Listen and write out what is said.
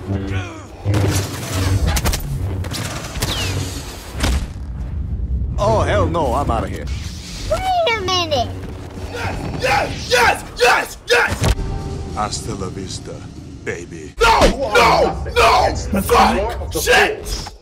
Oh, hell no, I'm out of here. Wait a minute! Yes! Hasta la vista, baby. No! Fuck! Shit!